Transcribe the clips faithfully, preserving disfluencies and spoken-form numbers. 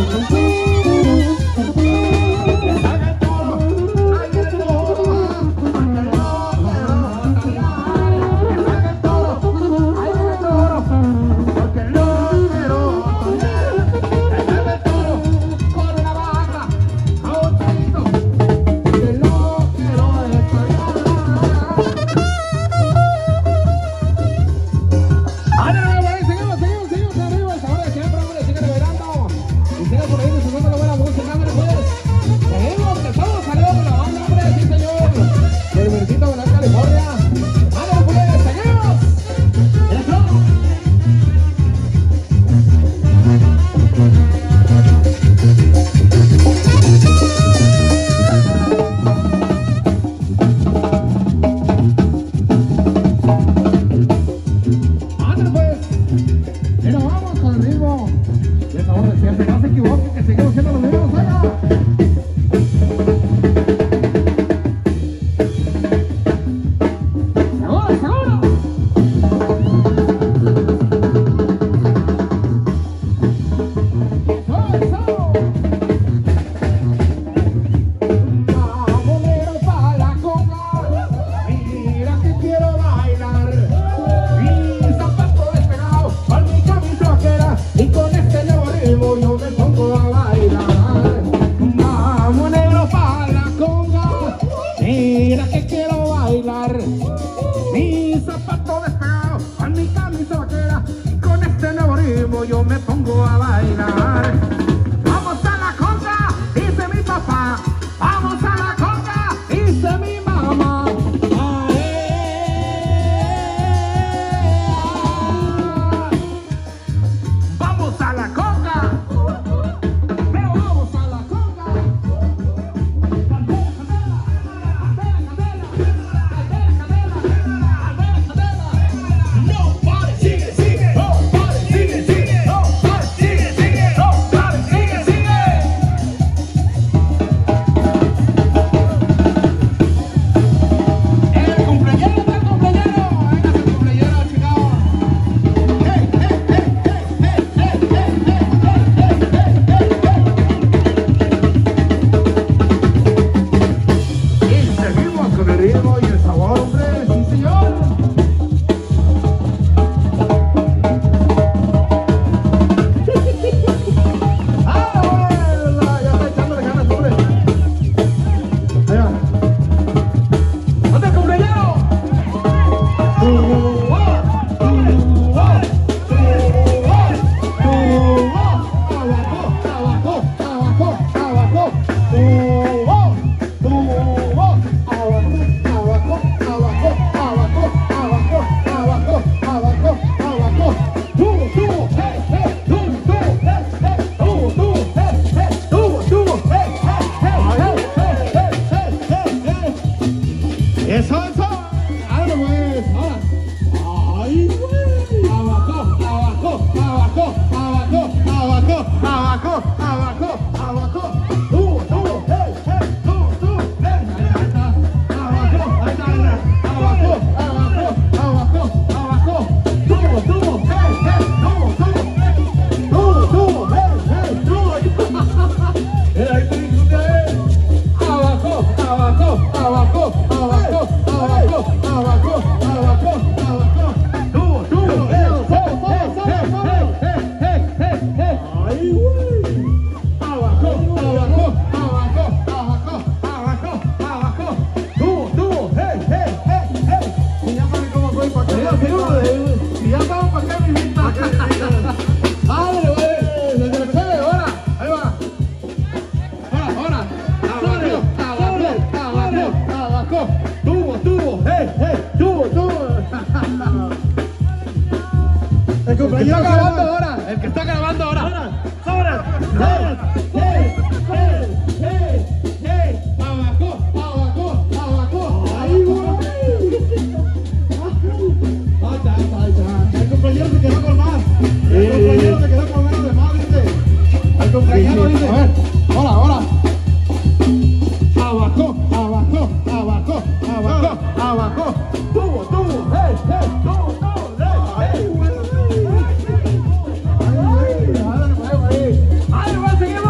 Seguimos.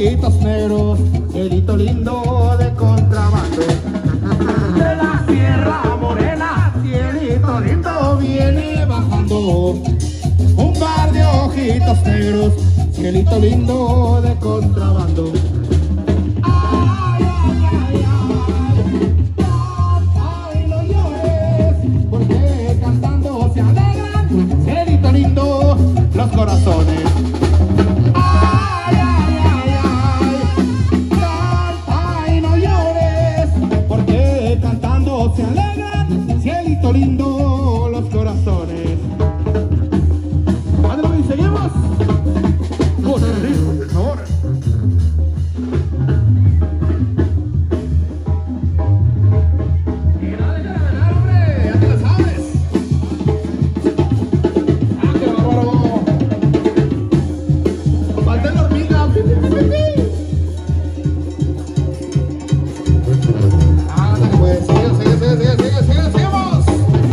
ojitos negros, cielito lindo de contrabando. De la Sierra Morena, cielito lindo viene bajando. Un par de ojitos negros, cielito lindo de contrabando. Ay, ay, ay, ay, ay, no llores, porque cantando se alegran, cielito lindo, los corazones. Ay, ay, ay, ay, canta y no llores, porque cantando se alegran, cielito lindo, los corazones. Ándale, seguimos. Por favor. Y nada que ganar, hombre, ya te lo sabes. Ah, qué bárbaro. Falta la hormiga. Ah, que pues, sigue, sigue, sigue, sigue, sigue, sigue, seguimos.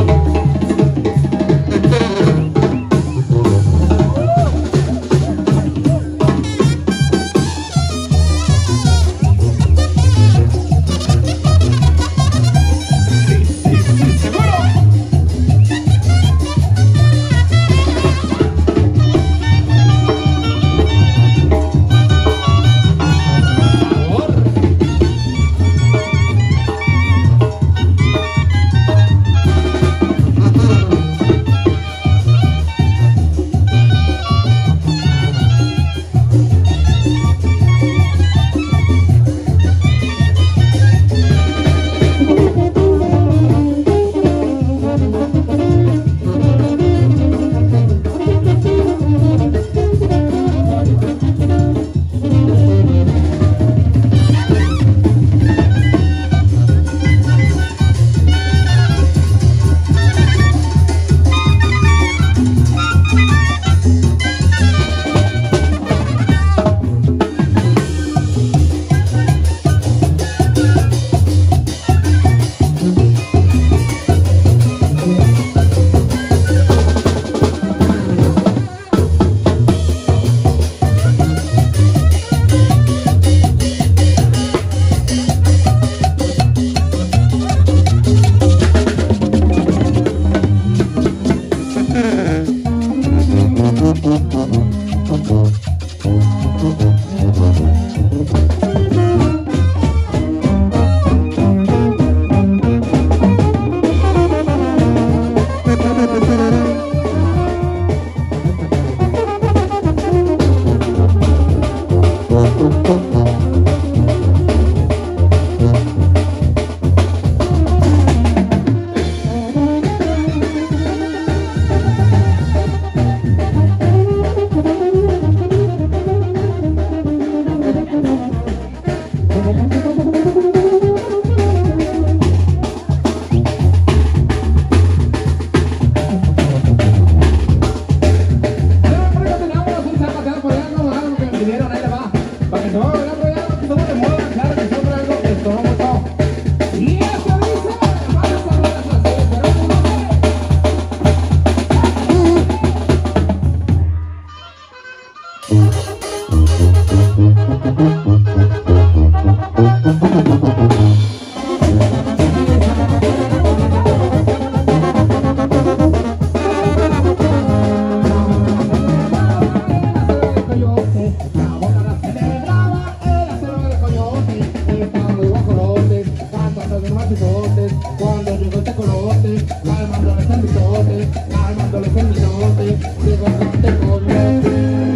Cuando llegó este colote, calmándoles el mitote, calmándoles el mitote, llegó este colote.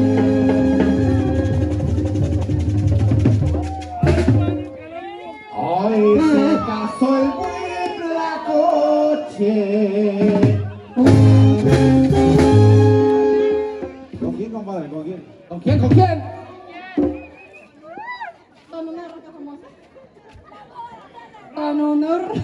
Hoy se casó el buen Flacoche. ¿Con quién, compadre? ¿Con quién? ¿Con quién? ¿Con quién? Con una roca famosa. Con una roca.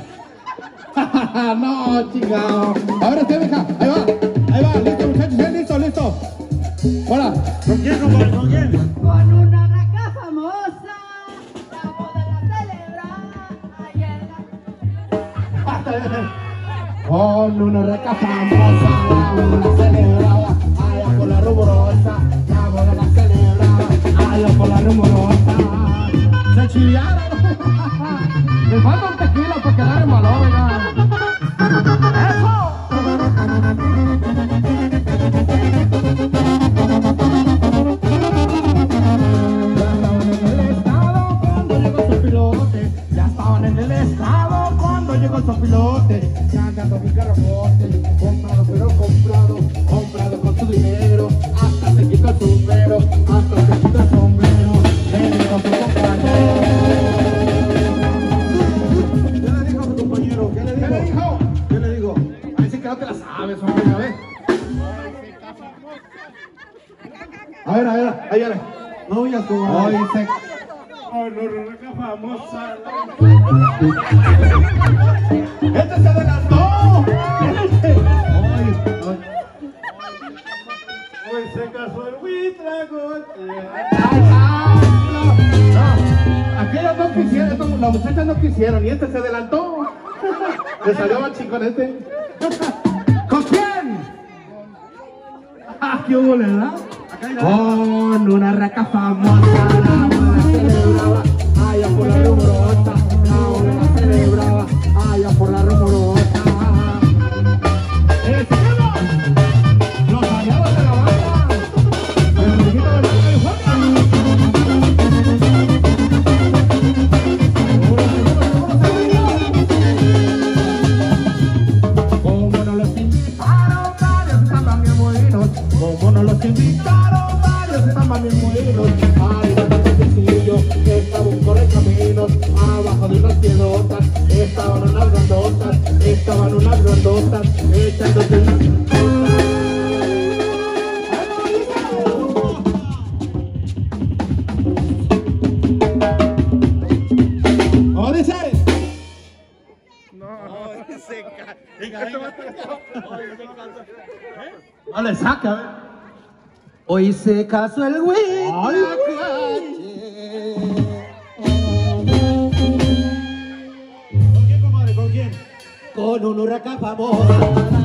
No, chingado. Ahora sí, mija. Ahí va. Ahí va. Listo, muchachos. ¿Sí? Listo, listo. Hola. ¿Con quién, compadre? ¿Con quién? Con una raca famosa. La boda la celebraba ayer. Con una raca famosa. La boda celebraba allá por la rumorosa. La boda la celebraba allá por la rumorosa. Óyale. No huyas, comadre. Hoy se... Con una famosa. ¡Este se adelantó! Hoy, hoy. Hoy se casó el huitragote. Aquellos no quisieron, estos- las muchachas no quisieron y este se adelantó. Le salió más chico en este. ¿Con quién? Ah, ¿qué hubo, verdad? Con una raca famosa, la boda celebraba, allá por la rumorosa, la boda celebraba, allá por la rumorosa. ¡Eh, seguimos! Los aliados de la banda, el Rojito de la California. Como no los invitaron varios, estaban bien buenos. Como no los invitaron varios, estaban bien buenos. Arriba de un sencillo, estaba un correcaminos. Abajo de unas piedrotas, estaban unas grandotas. Estaban unas grandotas, echándose unas grandotas. ¿Cómo dice? No le saca, ¿eh? Hoy se casó el güey. Ay, ¿Con quién, comadre? ¿Con quién? Con un huracán famosa.